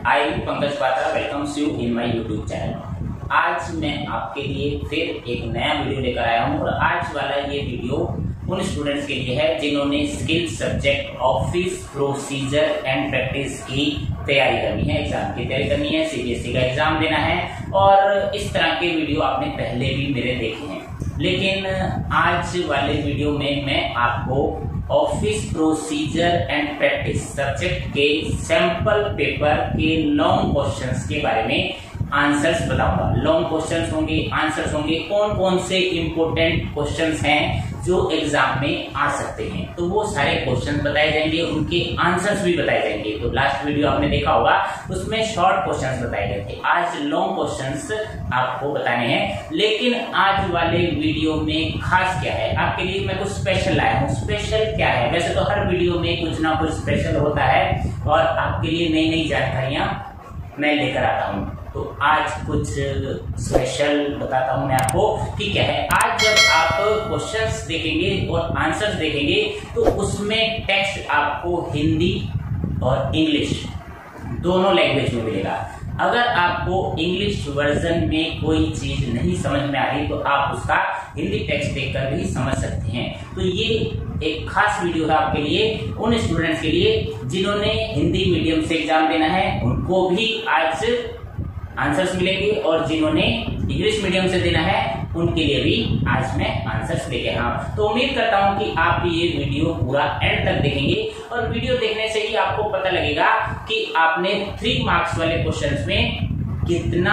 I Pankaj Patra welcomes you in my YouTube channel. आज मैं आपके लिए फिर एक नया वीडियो लेकर आया हूं और आज वाला ये वीडियो उन स्टूडेंट्स के लिए है जिन्होंने skill subject office procedure and practice की तैयारी करनी है, एग्जाम की तैयारी करनी है, सीबीएसई का एग्जाम देना है। और इस तरह के वीडियो आपने पहले भी मेरे देखे हैं, लेकिन आज वाले वीडियो में मैं आपको office procedure and practice subject के सैंपल पेपर के लॉन्ग क्वेश्चंस के बारे में आंसर्स बताऊंगा। लॉन्ग क्वेश्चंस होंगे, आंसर्स होंगे, कौन कौन से इंपोर्टेंट क्वेश्चंस हैं जो एग्जाम में आ सकते हैं, तो वो सारे क्वेश्चन बताए जाएंगे, उनके आंसर्स भी बताए जाएंगे। तो लास्ट वीडियो आपने देखा होगा, उसमें शॉर्ट क्वेश्चंस बताए गए थे। आज लॉन्ग क्वेश्चंस आपको बताने हैं, लेकिन आज वाले वीडियो में खास क्या है, आपके लिए मैं कुछ स्पेशल लाया हूँ। स्पेशल क्या है? वैसे तो हर वीडियो में कुछ ना कुछ स्पेशल होता है और आपके लिए नई नई जानकारियां मैं लेकर आता हूँ। तो आज कुछ स्पेशल बताता हूं मैं आपको कि क्या है। आज जब आप क्वेश्चंस देखेंगे और आंसर्स देखेंगे तो उसमें टेक्स्ट आपको हिंदी और इंग्लिश दोनों लैंग्वेज में मिलेगा। अगर आपको इंग्लिश वर्जन में कोई चीज नहीं समझ में आ रही तो आप उसका हिंदी टेक्स्ट देखकर भी समझ सकते हैं। तो ये एक खास वीडियो है आपके लिए, उन स्टूडेंट्स के लिए जिन्होंने हिंदी मीडियम से एग्जाम देना है उनको भी आज आंसर्स मिलेंगे, और जिन्होंने इंग्लिश मीडियम से देना है उनके लिए भी आज मैं आंसर्स लेके आया हूं। तो उम्मीद करता हूं कि आप ये वीडियो पूरा एंड तक देखेंगे और वीडियो देखने से ही आपको पता लगेगा कि आपने 3 मार्क्स वाले क्वेश्चंस में कितना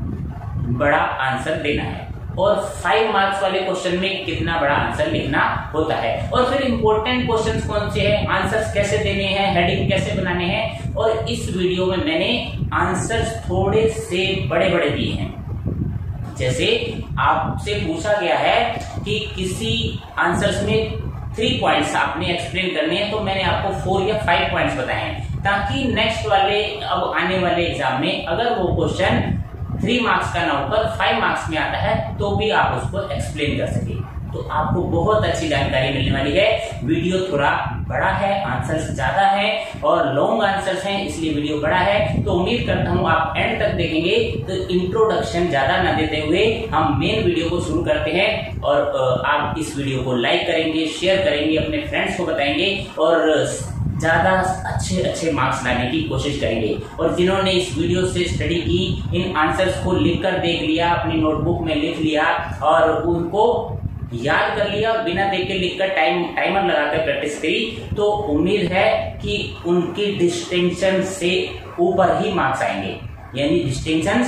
बड़ा आंसर देना है और 5 मार्क्स वाले क्वेश्चन में कितना बड़ा आंसर लिखना होता है। और फिर इंपॉर्टेंट क्वेश्चंस कौन से हैं, आंसर्स कैसे देने हैं, हेडिंग कैसे बनाने हैं। और इस वीडियो में मैंने आंसर्स थोड़े से बड़े बड़े दिए हैं। जैसे आपसे पूछा गया है कि किसी आंसर्स में 3 पॉइंट्स आपने एक्सप्लेन करने हैं, तो मैंने आपको 4 या 5 पॉइंट्स बताए हैं, ताकि नेक्स्ट वाले अब आने वाले एग्जाम में अगर वो क्वेश्चन 3 मार्क्स का ना होकर 5 मार्क्स में आता है तो भी आप उसको एक्सप्लेन कर सके। तो आपको बहुत अच्छी जानकारी मिलने वाली है। वीडियो थोड़ा बड़ा है, आंसर्स ज्यादा है और लॉन्ग आंसर्स हैं, इसलिए वीडियो बड़ा है। तो उम्मीद करता हूं आप एंड तक देखेंगे। तो इंट्रोडक्शन ज्यादा ना देते हुए हम मेन वीडियो को शुरू करते हैं। और आप इस वीडियो को लाइक करेंगे, शेयर करेंगे, अपने फ्रेंड्स को बताएंगे और ज्यादा अच्छे मार्क्स लाने की कोशिश करेंगे। और जिन्होंने इस वीडियो से स्टडी की, इन आंसर्स को लिखकर देख लिया, अपनी नोटबुक में लिख लिया और उनको याद कर लिया और बिना देख के लिखकर टाइमर लगाकर प्रैक्टिस करी, तो उम्मीद है कि उनकी डिस्टिंक्शन से ऊपर ही मार्क्स आएंगे। यानी डिस्टिंक्शन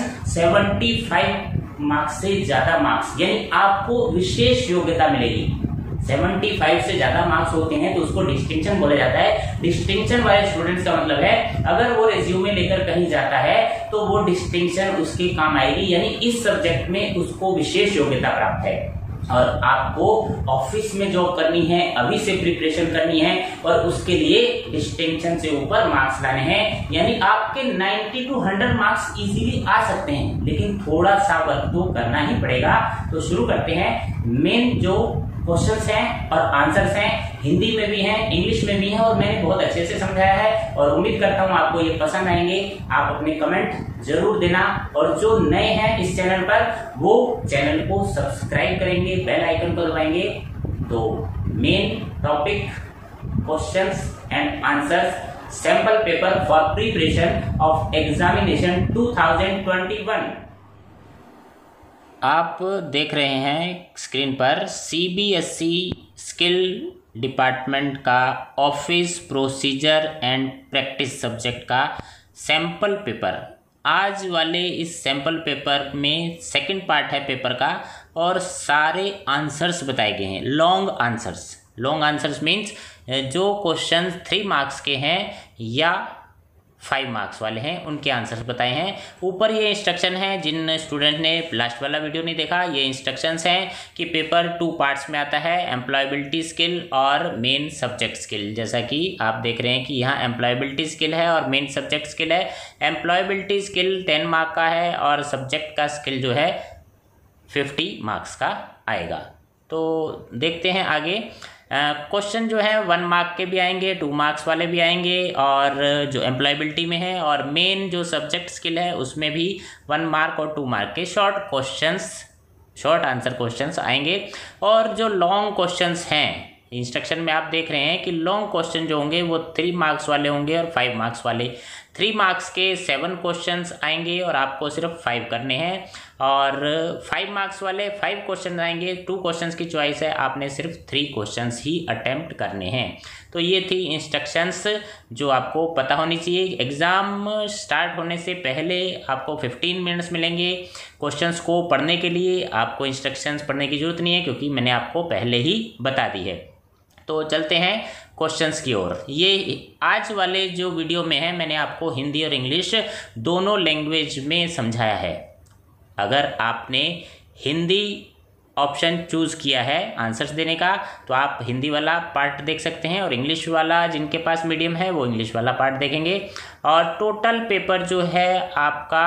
75 मार्क्स से ज्यादा मार्क्स, यानी आपको विशेष योग्यता मिलेगी। 75 से ज्यादा मार्क्स होते हैं तो उसको डिस्टिंक्शन बोला जाता है। डिस्टिंक्शन वाले स्टूडेंट्स का मतलब है अगर वो रिज्यूमे लेकर कहीं जाता है तो वो डिस्टिंक्शन उसके काम आएगी, यानी इस सब्जेक्ट में उसको विशेष योग्यता प्राप्त है। और आपको ऑफिस में जॉब करनी है, अभी से प्रिपरेशन करनी है और उसके लिए डिस्टिंक्शन से ऊपर मार्क्स लाने हैं। यानी आपके 90 to 100 मार्क्स इजीली आ सकते हैं, लेकिन थोड़ा सा वर्क तो करना ही पड़ेगा। तो शुरू करते हैं। मेन जो क्वेश्चंस हैं और आंसर्स हैं हिंदी में भी हैं, इंग्लिश में भी हैं और मैंने बहुत अच्छे से समझाया है और उम्मीद करता हूं आपको ये पसंद आएंगे। आप अपने कमेंट जरूर देना और जो नए हैं इस चैनल पर वो चैनल को सब्सक्राइब करेंगे, बेल आइकन को दबाएंगे। तो main topic questions and answers sample paper for preparation of examination 2021। आप देख रहे हैं स्क्रीन पर सीबीएसई स्किल डिपार्टमेंट का office procedure and practice subject का सैंपल पेपर। आज वाले इस सैंपल पेपर में सेकंड पार्ट है पेपर का और सारे आंसर्स बताए गए हैं। लॉन्ग आंसर्स मीन्स जो क्वेश्चन 3 मार्क्स के हैं या 5 मार्क्स वाले हैं उनके आंसर्स बताए हैं। ऊपर ये इंस्ट्रक्शन है, जिन स्टूडेंट ने लास्ट वाला वीडियो नहीं देखा, ये इंस्ट्रक्शंस हैं कि पेपर 2 पार्ट्स में आता है, एम्प्लॉयबिलिटी स्किल और मेन सब्जेक्ट स्किल। जैसा कि आप देख रहे हैं कि यहाँ एम्प्लॉयबिलिटी स्किल है और मेन सब्जेक्ट स्किल है। एम्प्लॉयबिलिटी स्किल 10 मार्क का है और सब्जेक्ट का स्किल जो है 50 मार्क्स का आएगा। तो देखते हैं आगे। क्वेश्चन जो है 1 मार्क के भी आएंगे, 2 मार्क्स वाले भी आएंगे, और जो एम्प्लॉयबिलिटी में है और मेन जो सब्जेक्ट स्किल है उसमें भी 1 मार्क और 2 मार्क के शॉर्ट आंसर क्वेश्चंस आएंगे। और जो लॉन्ग क्वेश्चंस हैं, इंस्ट्रक्शन में आप देख रहे हैं कि लॉन्ग क्वेश्चन जो होंगे वो 3 मार्क्स वाले होंगे और 5 मार्क्स वाले। 3 मार्क्स के 7 क्वेश्चंस आएंगे और आपको सिर्फ 5 करने हैं, और 5 मार्क्स वाले 5 क्वेश्चन आएंगे। 2 क्वेश्चंस की चॉइस है, आपने सिर्फ 3 क्वेश्चंस ही अटेम्प्ट करने हैं। तो ये थी इंस्ट्रक्शंस जो आपको पता होनी चाहिए। एग्ज़ाम स्टार्ट होने से पहले आपको 15 मिनट्स मिलेंगे क्वेश्चंस को पढ़ने के लिए। आपको इंस्ट्रक्शंस पढ़ने की ज़रूरत नहीं है क्योंकि मैंने आपको पहले ही बता दी है। तो चलते हैं क्वेश्चंस की ओर। ये आज वाले जो वीडियो में है मैंने आपको हिंदी और इंग्लिश दोनों लैंग्वेज में समझाया है। अगर आपने हिंदी ऑप्शन चूज़ किया है आंसर्स देने का तो आप हिंदी वाला पार्ट देख सकते हैं, और इंग्लिश वाला जिनके पास मीडियम है वो इंग्लिश वाला पार्ट देखेंगे। और टोटल पेपर जो है आपका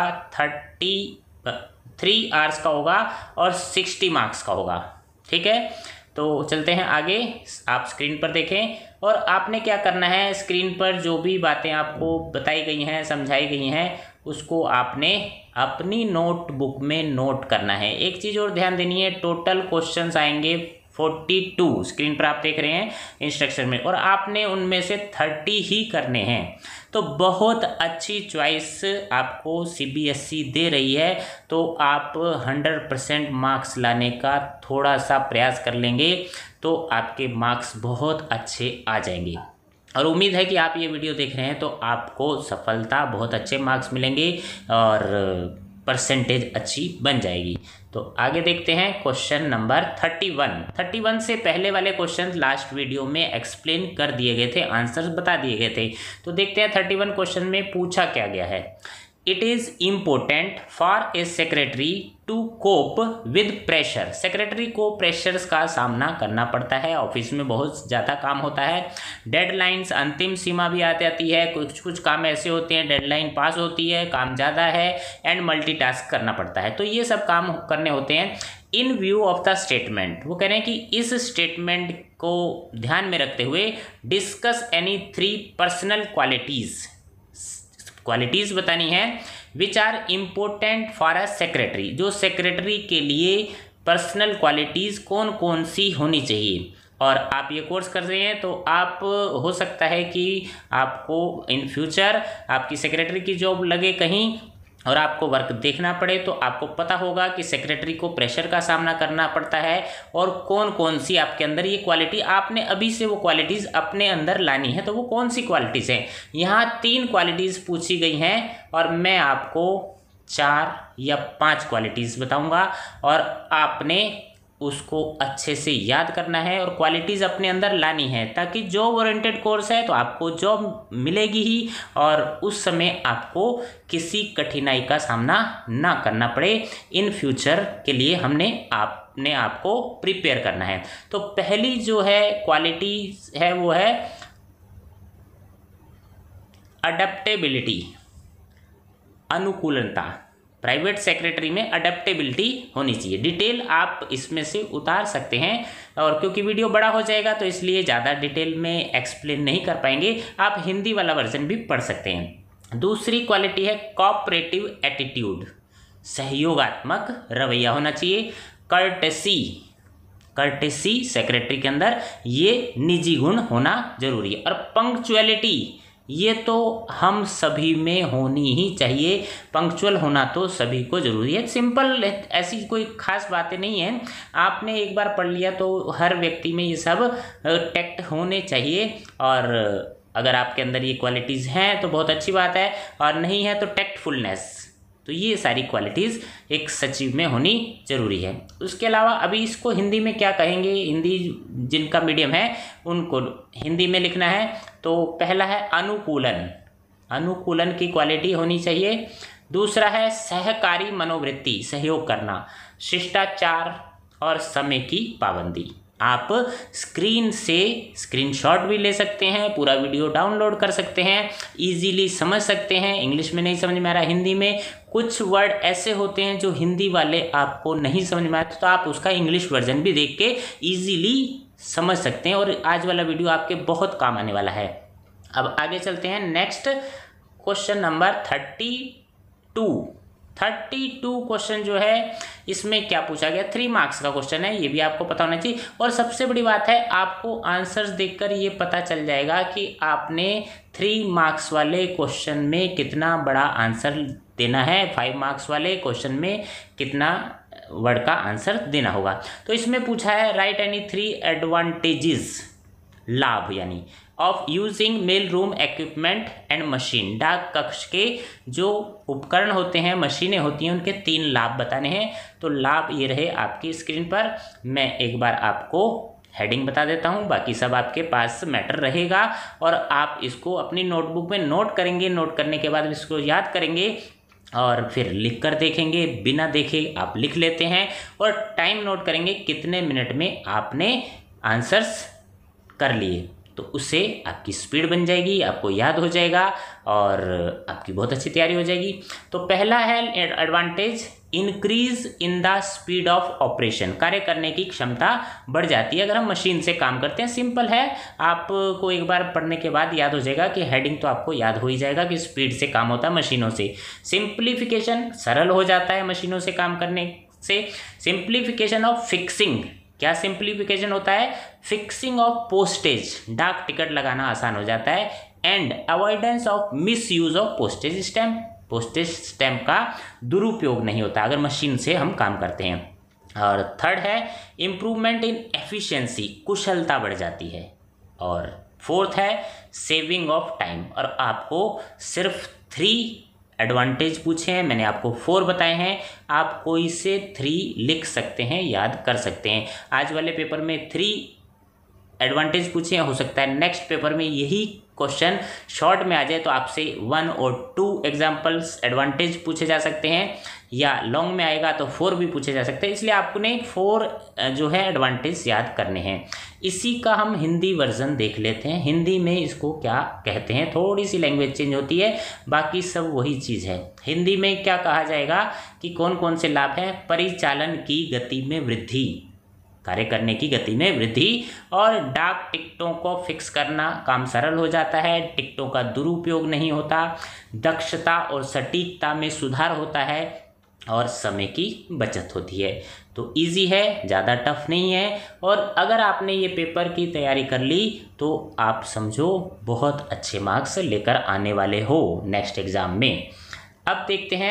33 आवर्स का होगा और 60 मार्क्स का होगा। ठीक है, तो चलते हैं आगे। आप स्क्रीन पर देखें और आपने क्या करना है, स्क्रीन पर जो भी बातें आपको बताई गई हैं, समझाई गई हैं, उसको आपने अपनी नोटबुक में नोट करना है। एक चीज़ और ध्यान देनी है, टोटल क्वेश्चंस आएंगे 42 स्क्रीन पर आप देख रहे हैं इंस्ट्रक्शन में, और आपने उनमें से 30 ही करने हैं। तो बहुत अच्छी चॉइस आपको सीबीएसई दे रही है, तो आप 100% मार्क्स लाने का थोड़ा सा प्रयास कर लेंगे तो आपके मार्क्स बहुत अच्छे आ जाएंगे। और उम्मीद है कि आप ये वीडियो देख रहे हैं तो आपको सफलता, बहुत अच्छे मार्क्स मिलेंगे और परसेंटेज अच्छी बन जाएगी। तो आगे देखते हैं क्वेश्चन नंबर 31 से पहले वाले क्वेश्चन लास्ट वीडियो में एक्सप्लेन कर दिए गए थे, आंसर्स बता दिए गए थे। तो देखते हैं 31 क्वेश्चन में पूछा क्या गया है। It is important for a secretary to cope with pressure. Secretary को प्रेशर्स का सामना करना पड़ता है, ऑफिस में बहुत ज़्यादा काम होता है, डेडलाइंस अंतिम सीमा भी आ जाती है, कुछ काम ऐसे होते हैं डेडलाइन पास होती है, काम ज़्यादा है, एंड मल्टीटास्क करना पड़ता है। तो ये सब काम करने होते हैं। In view of the statement, वो कह रहे हैं कि इस स्टेटमेंट को ध्यान में रखते हुए डिस्कस एनी 3 पर्सनल क्वालिटीज़ बतानी है which are important for a secretary. जो सेक्रेटरी के लिए पर्सनल क्वालिटीज़ कौन कौन सी होनी चाहिए। और आप ये कोर्स कर रहे हैं तो आप हो सकता है कि आपको इन फ्यूचर आपकी सेक्रेटरी की जॉब लगे कहीं और आपको वर्क देखना पड़े, तो आपको पता होगा कि सेक्रेटरी को प्रेशर का सामना करना पड़ता है और कौन कौन सी आपके अंदर ये क्वालिटी, आपने अभी से वो क्वालिटीज़ अपने अंदर लानी है। तो वो कौन सी क्वालिटीज़ हैं, यहाँ 3 क्वालिटीज़ पूछी गई हैं और मैं आपको 4 या 5 क्वालिटीज़ बताऊंगा और आपने उसको अच्छे से याद करना है और क्वालिटीज़ अपने अंदर लानी है, ताकि जॉब ओरिएंटेड कोर्स है तो आपको जॉब मिलेगी ही और उस समय आपको किसी कठिनाई का सामना ना करना पड़े। इन फ्यूचर के लिए आपने आपको प्रिपेयर करना है। तो पहली जो है क्वालिटी है वो है अडेप्टेबिलिटी, अनुकूलनता। प्राइवेट सेक्रेटरी में अडेप्टेबिलिटी होनी चाहिए। डिटेल आप इसमें से उतार सकते हैं, और क्योंकि वीडियो बड़ा हो जाएगा तो इसलिए ज़्यादा डिटेल में एक्सप्लेन नहीं कर पाएंगे, आप हिंदी वाला वर्जन भी पढ़ सकते हैं। दूसरी क्वालिटी है कोऑपरेटिव एटीट्यूड, सहयोगात्मक रवैया होना चाहिए। कर्टेसी सेक्रेटरी के अंदर ये निजी गुण होना जरूरी है। और पंक्चुअलिटी, ये तो हम सभी में होनी ही चाहिए, पंक्चुअल होना तो सभी को जरूरी है। सिंपल, ऐसी कोई खास बातें नहीं है, आपने एक बार पढ़ लिया तो हर व्यक्ति में ये सब टैक्ट होने चाहिए। और अगर आपके अंदर ये क्वालिटीज़ हैं तो बहुत अच्छी बात है, और नहीं है तो टैक्टफुलनेस। तो ये सारी क्वालिटीज़ एक सचिव में होनी जरूरी है। उसके अलावा अभी इसको हिंदी में क्या कहेंगे, हिंदी जिनका मीडियम है उनको हिंदी में लिखना है। तो पहला है अनुकूलन की क्वालिटी होनी चाहिए। दूसरा है सहकारी मनोवृत्ति, सहयोग करना, शिष्टाचार और समय की पाबंदी। आप स्क्रीन से स्क्रीनशॉट भी ले सकते हैं, पूरा वीडियो डाउनलोड कर सकते हैं, इजीली समझ सकते हैं। इंग्लिश में नहीं समझ में आ रहा, हिंदी में कुछ वर्ड ऐसे होते हैं जो हिंदी वाले आपको नहीं समझ में आते, तो आप उसका इंग्लिश वर्जन भी देख के इजीली समझ सकते हैं। और आज वाला वीडियो आपके बहुत काम आने वाला है। अब आगे चलते हैं। नेक्स्ट क्वेश्चन नंबर 32 क्वेश्चन जो है इसमें क्या पूछा गया, 3 मार्क्स का क्वेश्चन है, ये भी आपको पता होना चाहिए। और सबसे बड़ी बात है, आपको आंसर्स देखकर ये पता चल जाएगा कि आपने 3 मार्क्स वाले क्वेश्चन में कितना बड़ा आंसर देना है, 5 मार्क्स वाले क्वेश्चन में कितना वर्ड का आंसर देना होगा। तो इसमें पूछा है राइट एनी 3 एडवांटेजेस, लाभ यानी of using mail room equipment and machine, डाक कक्ष के जो उपकरण होते हैं, मशीनें होती हैं, उनके 3 लाभ बताने हैं। तो लाभ ये रहे आपकी स्क्रीन पर। मैं एक बार आपको हेडिंग बता देता हूँ, बाकी सब आपके पास मैटर रहेगा और आप इसको अपनी नोटबुक में नोट करेंगे। नोट करने के बाद इसको याद करेंगे और फिर लिख कर देखेंगे, बिना देखे आप लिख लेते हैं और टाइम नोट करेंगे कितने मिनट में आपने आंसर्स कर लिए। तो उससे आपकी स्पीड बन जाएगी, आपको याद हो जाएगा और आपकी बहुत अच्छी तैयारी हो जाएगी। तो पहला है advantage, increase in the speed of operation, कार्य करने की क्षमता बढ़ जाती है अगर हम मशीन से काम करते हैं। सिंपल है, आपको एक बार पढ़ने के बाद याद हो जाएगा कि हेडिंग तो आपको याद हो ही जाएगा कि स्पीड से काम होता है मशीनों से। सिंप्लीफिकेशन, सरल हो जाता है मशीनों से काम करने से। सिंप्लीफिकेशन ऑफ फिक्सिंग, क्या सिंप्लीफिकेशन होता है, फिक्सिंग ऑफ पोस्टेज, डाक टिकट लगाना आसान हो जाता है। And avoidance of misuse of postage stamp, postage stamp का दुरुपयोग नहीं होता अगर मशीन से हम काम करते हैं। और थर्ड है इम्प्रूवमेंट इन एफिशिएंसी, कुशलता बढ़ जाती है। और फोर्थ है सेविंग ऑफ टाइम। और आपको सिर्फ 3 एडवांटेज पूछे हैं, मैंने आपको 4 बताए हैं, आप कोई से 3 लिख सकते हैं, याद कर सकते हैं। आज वाले पेपर में 3 एडवांटेज पूछे हैं, हो सकता है नेक्स्ट पेपर में यही क्वेश्चन शॉर्ट में आ जाए तो आपसे 1 और 2 एग्जाम्पल्स एडवांटेज पूछे जा सकते हैं, या लॉन्ग में आएगा तो 4 भी पूछे जा सकते हैं। इसलिए आपने 4 जो है एडवांटेज याद करने हैं। इसी का हम हिंदी वर्जन देख लेते हैं। हिंदी में इसको क्या कहते हैं, थोड़ी सी लैंग्वेज चेंज होती है, बाकी सब वही चीज़ है। हिंदी में क्या कहा जाएगा कि कौन कौन से लाभ हैं, परिचालन की गति में वृद्धि, कार्य करने की गति में वृद्धि, और डाक टिकटों को फिक्स करना, काम सरल हो जाता है, टिकटों का दुरुपयोग नहीं होता, दक्षता और सटीकता में सुधार होता है, और समय की बचत होती है। तो इजी है, ज़्यादा टफ नहीं है। और अगर आपने ये पेपर की तैयारी कर ली तो आप समझो बहुत अच्छे मार्क्स लेकर आने वाले हो नेक्स्ट एग्ज़ाम में। अब देखते हैं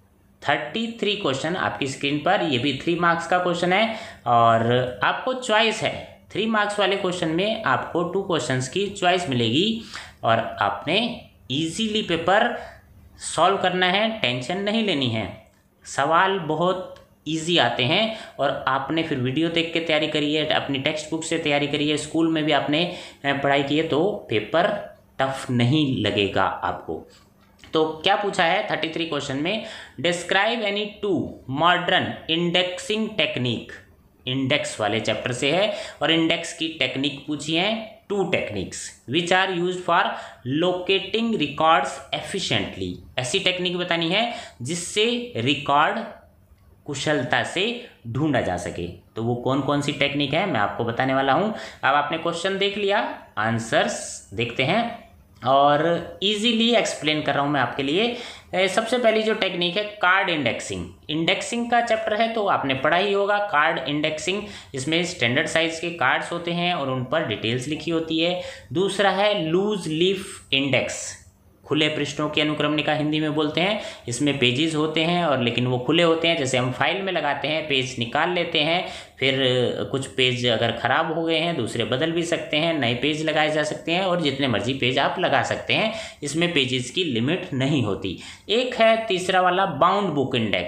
33 क्वेश्चन आपकी स्क्रीन पर, ये भी 3 मार्क्स का क्वेश्चन है और आपको चॉइस है। 3 मार्क्स वाले क्वेश्चन में आपको 2 क्वेश्चंस की चॉइस मिलेगी और आपने इजीली पेपर सॉल्व करना है, टेंशन नहीं लेनी है। सवाल बहुत इजी आते हैं और आपने फिर वीडियो देख के तैयारी करी है, अपनी टेक्स्ट बुक से तैयारी करी है, स्कूल में भी आपने पढ़ाई की है, तो पेपर टफ नहीं लगेगा आपको। तो क्या पूछा है 33 क्वेश्चन में, describe any 2 modern indexing technique, index वाले चैप्टर से है और इंडेक्स की टेक्निक पूछी है, 2 techniques which are use for locating records efficiently. ऐसी टेक्निक बतानी है जिससे रिकॉर्ड कुशलता से ढूंढा जा सके। तो वो कौन कौन सी टेक्निक है मैं आपको बताने वाला हूं। अब आपने क्वेश्चन देख लिया, आंसर्स देखते हैं और इजीली एक्सप्लेन कर रहा हूं मैं आपके लिए। सबसे पहली जो टेक्निक है कार्ड इंडेक्सिंग, इंडेक्सिंग का चैप्टर है तो आपने पढ़ा ही होगा कार्ड इंडेक्सिंग। इसमें स्टैंडर्ड साइज के कार्ड्स होते हैं और उन पर डिटेल्स लिखी होती है। दूसरा है लूज लीफ इंडेक्स, खुले पृष्ठों की अनुक्रमणिका हिंदी में बोलते हैं। इसमें पेजेस होते हैं और लेकिन वो खुले होते हैं, जैसे हम फाइल में लगाते हैं, पेज निकाल लेते हैं, फिर कुछ पेज अगर ख़राब हो गए हैं दूसरे बदल भी सकते हैं, नए पेज लगाए जा सकते हैं और जितने मर्जी पेज आप लगा सकते हैं। इसमें पेजेस की लिमिट नहीं होती। एक है तीसरा वाला बाउंड बुक इंडेक्स,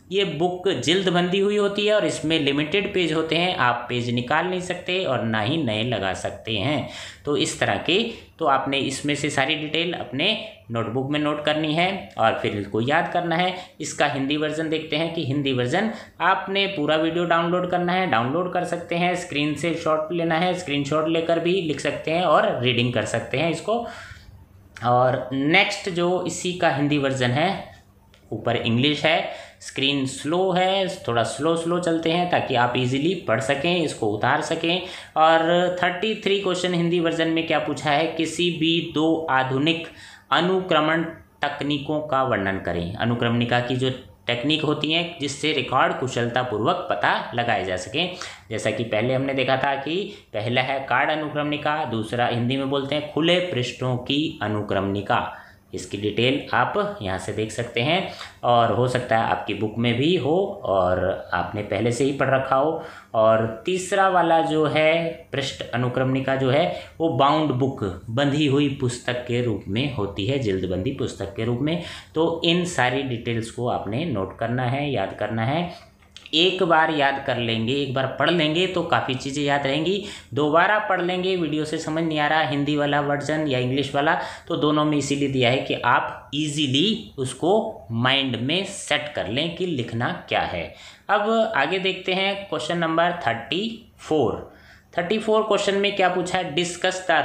ये बुक जिल्द बंदी हुई होती है और इसमें लिमिटेड पेज होते हैं, आप पेज निकाल नहीं सकते और ना ही नए लगा सकते हैं। तो इस तरह के, तो आपने इसमें से सारी डिटेल अपने नोटबुक में नोट करनी है और फिर इसको याद करना है। इसका हिंदी वर्जन देखते हैं कि हिंदी वर्जन आपने पूरा वीडियो डाउनलोड करना है, डाउनलोड कर सकते हैं, स्क्रीन से शॉट लेना है, स्क्रीनशॉट लेकर भी लिख सकते हैं और रीडिंग कर सकते हैं इसको। और नेक्स्ट जो इसी का हिंदी वर्जन है, ऊपर इंग्लिश है, स्क्रीन स्लो है, थोड़ा स्लो चलते हैं ताकि आप इजीली पढ़ सकें, इसको उतार सकें। और 33 क्वेश्चन हिंदी वर्जन में क्या पूछा है, किसी भी 2 आधुनिक अनुक्रमण तकनीकों का वर्णन करें। अनुक्रमणिका की जो टेक्निक होती हैं जिससे रिकॉर्ड कुशलतापूर्वक पता लगाए जा सके। जैसा कि पहले हमने देखा था कि पहला है कार्ड अनुक्रमणिका, दूसरा हिंदी में बोलते हैं खुले पृष्ठों की अनुक्रमणिका। इसकी डिटेल आप यहाँ से देख सकते हैं और हो सकता है आपकी बुक में भी हो और आपने पहले से ही पढ़ रखा हो। और तीसरा वाला जो है पृष्ठ अनुक्रमणिका जो है वो बाउंड बुक, बंधी हुई पुस्तक के रूप में होती है, जिल्दबंदी पुस्तक के रूप में। तो इन सारी डिटेल्स को आपने नोट करना है, याद करना है। एक बार याद कर लेंगे, एक बार पढ़ लेंगे तो काफ़ी चीज़ें याद रहेंगी। दोबारा पढ़ लेंगे, वीडियो से समझ नहीं आ रहा हिंदी वाला वर्जन या इंग्लिश वाला, तो दोनों में इसीलिए दिया है कि आप इजीली उसको माइंड में सेट कर लें कि लिखना क्या है। अब आगे देखते हैं क्वेश्चन नंबर 34 क्वेश्चन में क्या पूछा है, डिस्कस द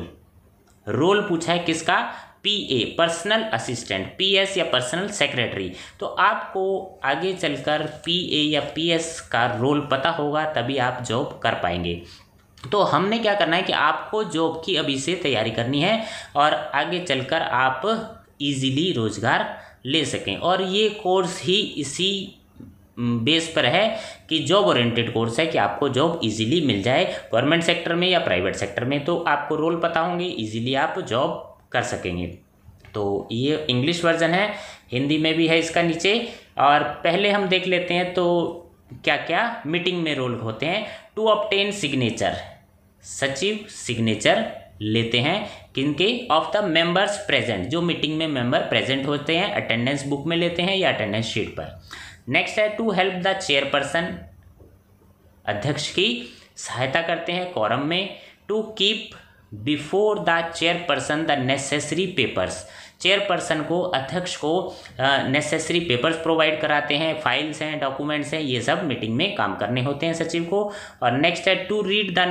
रोल पूछा है किसका, पीए पर्सनल असिस्टेंट, पीएस या पर्सनल सेक्रेटरी। तो आपको आगे चलकर पीए या पीएस का रोल पता होगा तभी आप जॉब कर पाएंगे। तो हमने क्या करना है कि आपको जॉब की अभी से तैयारी करनी है और आगे चलकर आप इजीली रोजगार ले सकें। और ये कोर्स ही इसी बेस पर है कि जॉब ओरिएंटेड कोर्स है कि आपको जॉब इजीली मिल जाए, गवर्नमेंट सेक्टर में या प्राइवेट सेक्टर में। तो आपको रोल पता होंगे, इजीली आप जॉब कर सकेंगे। तो ये इंग्लिश वर्जन है, हिंदी में भी है इसका नीचे। और पहले हम देख लेते हैं तो क्या क्या मीटिंग में रोल होते हैं। टू ऑब्टेन सिग्नेचर, सचिव सिग्नेचर लेते हैं किनके, ऑफ द मेंबर्स प्रेजेंट, जो मीटिंग में मेंबर प्रेजेंट होते हैं, अटेंडेंस बुक में लेते हैं या अटेंडेंस शीट पर। नेक्स्ट है टू हेल्प द चेयरपर्सन, अध्यक्ष की सहायता करते हैं कोरम में। To keep before the chairperson the necessary papers, chairperson को, अध्यक्ष को नेसेसरी पेपर्स प्रोवाइड कराते हैं, फाइल्स हैं, डॉक्यूमेंट्स हैं, ये सब मीटिंग में काम करने होते हैं सचिव को। और नेक्स्ट है टू रीड द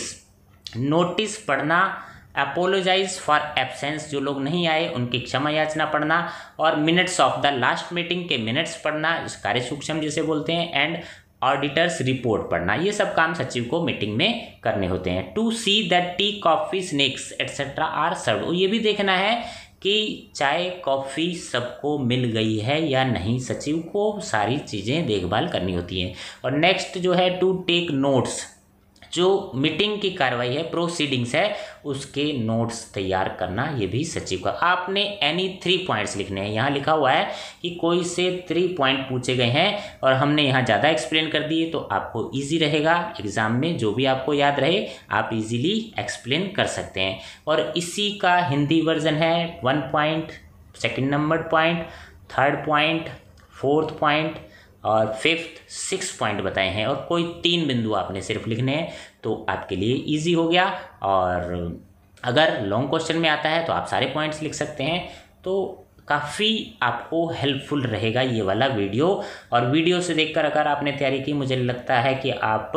नोटिस पढ़ना, अपोलोजाइज फॉर एब्सेंस, जो लोग नहीं आए उनकी क्षमा याचना पढ़ना। और minutes of the last meeting के मिनट्स पढ़ना, कार्य सूक्ष्म जिसे बोलते हैं। एंड ऑडिटर्स रिपोर्ट पढ़ना, ये सब काम सचिव को मीटिंग में करने होते हैं। To see that tea, coffee, snacks etcetera are served, ये भी देखना है कि चाय कॉफ़ी सबको मिल गई है या नहीं, सचिव को सारी चीज़ें देखभाल करनी होती हैं। और नेक्स्ट जो है टू टेक नोट्स, जो मीटिंग की कार्रवाई है, प्रोसीडिंग्स है, उसके नोट्स तैयार करना, ये भी सचिव का। आपने एनी 3 पॉइंट्स लिखने हैं। यहाँ लिखा हुआ है कि कोई से 3 पॉइंट पूछे गए हैं और हमने यहाँ ज़्यादा एक्सप्लेन कर दिए, तो आपको इजी रहेगा एग्जाम में, जो भी आपको याद रहे आप इजीली एक्सप्लेन कर सकते हैं। और इसी का हिंदी वर्जन है 1 point, 2 number point, 3rd point, 4th point और 5th 6 पॉइंट बताए हैं। और कोई 3 बिंदु आपने सिर्फ लिखने हैं, तो आपके लिए इजी हो गया। और अगर लॉन्ग क्वेश्चन में आता है तो आप सारे पॉइंट्स लिख सकते हैं। तो काफ़ी आपको हेल्पफुल रहेगा ये वाला वीडियो। और वीडियो से देखकर अगर आपने तैयारी की, मुझे लगता है कि आप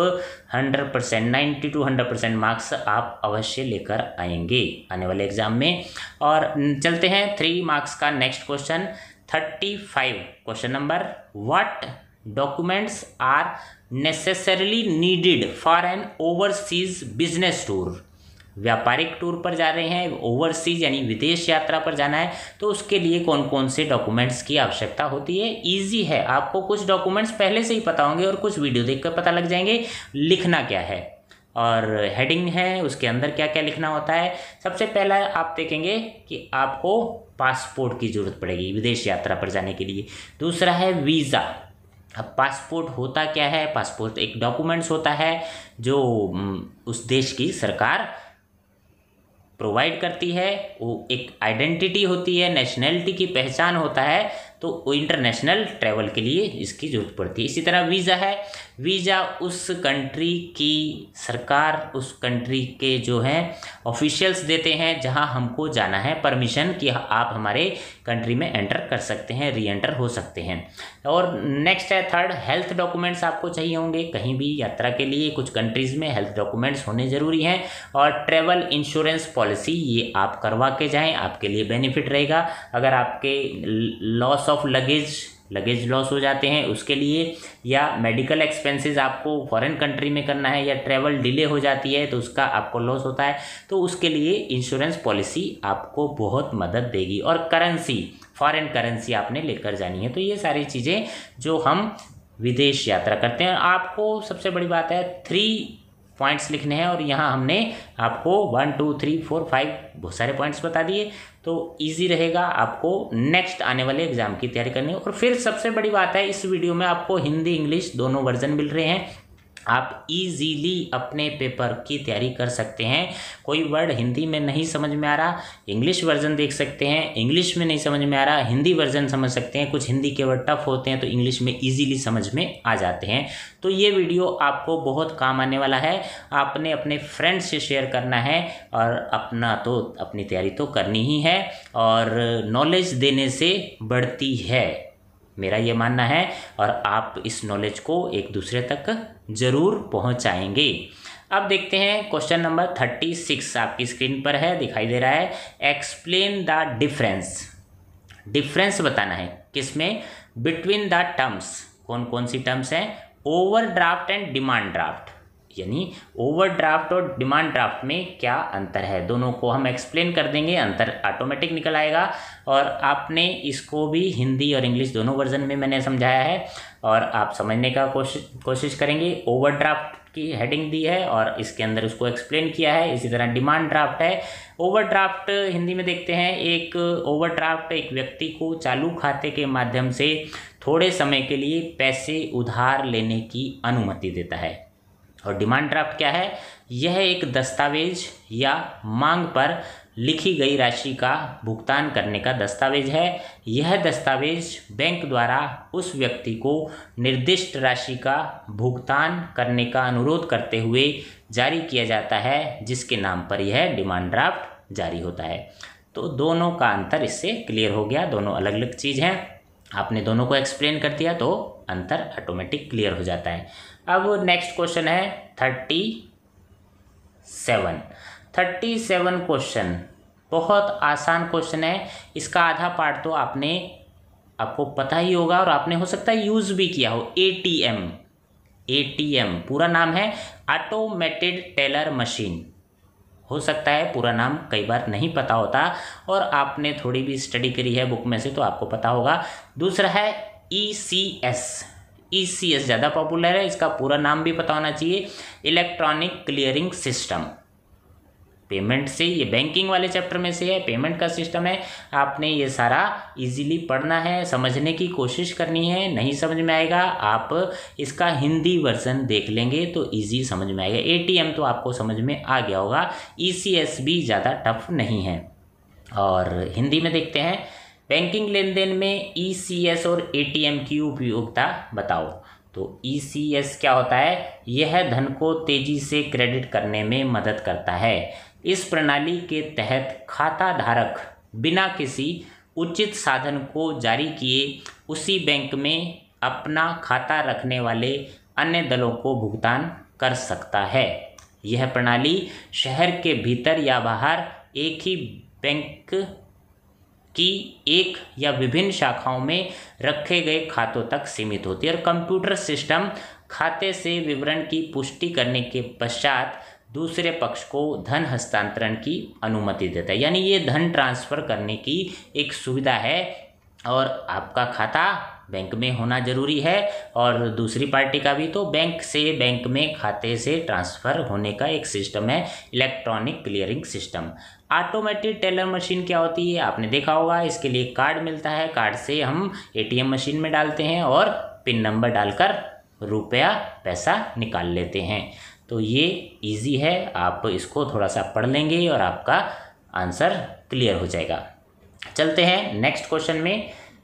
100%, 90 to 100% मार्क्स आप अवश्य लेकर आएंगे आने वाले एग्जाम में। और चलते हैं 3 मार्क्स का next question 35 question number, what documents are necessarily needed for an overseas business tour, व्यापारिक टूर पर जा रहे हैं, ओवरसीज यानी विदेश यात्रा पर जाना है, तो उसके लिए कौन कौन से डॉक्यूमेंट्स की आवश्यकता होती है। इजी है, आपको कुछ डॉक्यूमेंट्स पहले से ही पता होंगे और कुछ वीडियो देखकर पता लग जाएंगे लिखना क्या है और हेडिंग है उसके अंदर क्या क्या लिखना होता है। सबसे पहला आप देखेंगे कि आपको पासपोर्ट की ज़रूरत पड़ेगी विदेश यात्रा पर जाने के लिए। दूसरा है वीज़ा। अब पासपोर्ट होता क्या है, पासपोर्ट एक डॉक्यूमेंट्स होता है जो उस देश की सरकार प्रोवाइड करती है, वो एक आइडेंटिटी होती है, नेशनैलिटी की पहचान होता है तो इंटरनेशनल ट्रैवल के लिए इसकी ज़रूरत पड़ती है। इसी तरह वीज़ा है, वीज़ा उस कंट्री की सरकार, उस कंट्री के जो हैं ऑफिशियल्स देते हैं जहां हमको जाना है, परमिशन कि आप हमारे कंट्री में एंटर कर सकते हैं, री एंटर हो सकते हैं। और नेक्स्ट है थर्ड, हेल्थ डॉक्यूमेंट्स आपको चाहिए होंगे कहीं भी यात्रा के लिए। कुछ कंट्रीज़ में हेल्थ डॉक्यूमेंट्स होने ज़रूरी हैं। और ट्रैवल इंश्योरेंस पॉलिसी, ये आप करवा के जाएं, आपके लिए बेनिफिट रहेगा। अगर आपके लॉस ऑफ लगेज लॉस हो जाते हैं उसके लिए, या मेडिकल एक्सपेंसेस आपको फॉरेन कंट्री में करना है, या ट्रैवल डिले हो जाती है तो उसका आपको लॉस होता है, तो उसके लिए इंश्योरेंस पॉलिसी आपको बहुत मदद देगी। और करेंसी, फॉरेन करेंसी आपने लेकर जानी है। तो ये सारी चीज़ें जो हम विदेश यात्रा करते हैं, आपको सबसे बड़ी बात है 3 पॉइंट्स लिखने हैं, और यहाँ हमने आपको 1 2 3 4 5 बहुत सारे पॉइंट्स बता दिए, तो इजी रहेगा आपको नेक्स्ट आने वाले एग्जाम की तैयारी करनी। और फिर सबसे बड़ी बात है, इस वीडियो में आपको हिंदी इंग्लिश दोनों वर्जन मिल रहे हैं। आप इजीली अपने पेपर की तैयारी कर सकते हैं। कोई वर्ड हिंदी में नहीं समझ में आ रहा, इंग्लिश वर्जन देख सकते हैं, इंग्लिश में नहीं समझ में आ रहा, हिंदी वर्जन समझ सकते हैं। कुछ हिंदी के वर्ड टफ होते हैं तो इंग्लिश में इजीली समझ में आ जाते हैं। तो ये वीडियो आपको बहुत काम आने वाला है। आपने अपने फ्रेंड्स से शेयर करना है, और अपनी तैयारी तो करनी ही है, और नॉलेज देने से बढ़ती है, मेरा ये मानना है। और आप इस नॉलेज को एक दूसरे तक ज़रूर पहुंचाएंगे। अब देखते हैं क्वेश्चन नंबर 36 आपकी स्क्रीन पर है, दिखाई दे रहा है। एक्सप्लेन द डिफरेंस बताना है किसमें, बिटवीन द टर्म्स। कौन कौन सी टर्म्स हैं, ओवरड्राफ्ट एंड डिमांड ड्राफ्ट, यानी ओवरड्राफ्ट और डिमांड ड्राफ्ट में क्या अंतर है, दोनों को हम एक्सप्लेन कर देंगे, अंतर ऑटोमेटिक निकल आएगा। और आपने इसको भी हिंदी और इंग्लिश दोनों वर्जन में मैंने समझाया है, और आप समझने का कोशिश करेंगे। ओवरड्राफ्ट की हेडिंग दी है और इसके अंदर उसको एक्सप्लेन किया है। इसी तरह डिमांड ड्राफ्ट है। ओवरड्राफ्ट हिंदी में देखते हैं, एक ओवरड्राफ्ट एक व्यक्ति को चालू खाते के माध्यम से थोड़े समय के लिए पैसे उधार लेने की अनुमति देता है। और डिमांड ड्राफ्ट क्या है, यह एक दस्तावेज या मांग पर लिखी गई राशि का भुगतान करने का दस्तावेज है। यह दस्तावेज बैंक द्वारा उस व्यक्ति को निर्दिष्ट राशि का भुगतान करने का अनुरोध करते हुए जारी किया जाता है, जिसके नाम पर यह डिमांड ड्राफ्ट जारी होता है। तो दोनों का अंतर इससे क्लियर हो गया, दोनों अलग अलग चीज़ हैं। आपने दोनों को एक्सप्लेन कर दिया तो अंतर ऑटोमेटिक क्लियर हो जाता है। अब नेक्स्ट क्वेश्चन है 37 क्वेश्चन, बहुत आसान क्वेश्चन है। इसका आधा पार्ट तो आपको पता ही होगा, और आपने हो सकता है यूज़ भी किया हो। एटीएम पूरा नाम है ऑटोमेटेड टेलर मशीन। हो सकता है पूरा नाम कई बार नहीं पता होता, और आपने थोड़ी भी स्टडी करी है बुक में से तो आपको पता होगा। दूसरा है ईसीएस ज़्यादा पॉपुलर है, इसका पूरा नाम भी पता होना चाहिए, इलेक्ट्रॉनिक क्लियरिंग सिस्टम। पेमेंट से, ये बैंकिंग वाले चैप्टर में से है, पेमेंट का सिस्टम है। आपने ये सारा इजीली पढ़ना है, समझने की कोशिश करनी है। नहीं समझ में आएगा, आप इसका हिंदी वर्जन देख लेंगे तो इजी समझ में आएगा। एटीएम तो आपको समझ में आ गया होगा, ईसीएस भी ज़्यादा टफ नहीं है। और हिंदी में देखते हैं, बैंकिंग लेन देन में ईसीएस और एटीएम की उपयोगिता बताओ। तो ईसीएस क्या होता है, यह धन को तेजी से क्रेडिट करने में मदद करता है। इस प्रणाली के तहत खाता धारक बिना किसी उचित साधन को जारी किए उसी बैंक में अपना खाता रखने वाले अन्य दलों को भुगतान कर सकता है। यह प्रणाली शहर के भीतर या बाहर एक ही बैंक की एक या विभिन्न शाखाओं में रखे गए खातों तक सीमित होती है। और कंप्यूटर सिस्टम खाते से विवरण की पुष्टि करने के पश्चात दूसरे पक्ष को धन हस्तांतरण की अनुमति देता है। यानी ये धन ट्रांसफ़र करने की एक सुविधा है, और आपका खाता बैंक में होना ज़रूरी है, और दूसरी पार्टी का भी। तो बैंक से बैंक में खाते से ट्रांसफ़र होने का एक सिस्टम है, electronic clearing system. Automated teller machine क्या होती है, आपने देखा होगा। इसके लिए कार्ड मिलता है, कार्ड से हम एटीएम मशीन में डालते हैं और पिन नंबर डालकर रुपया पैसा निकाल लेते हैं। तो ये इजी है, आप इसको थोड़ा सा पढ़ लेंगे और आपका आंसर क्लियर हो जाएगा। चलते हैं नेक्स्ट क्वेश्चन में।